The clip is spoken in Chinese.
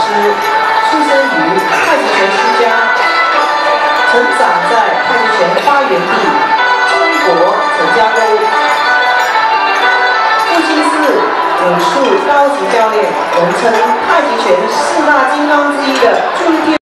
出生于太极拳世家，成长在太极拳发源地中国陈家沟。父亲是武术高级教练，人称太极拳4大金刚之一的朱天。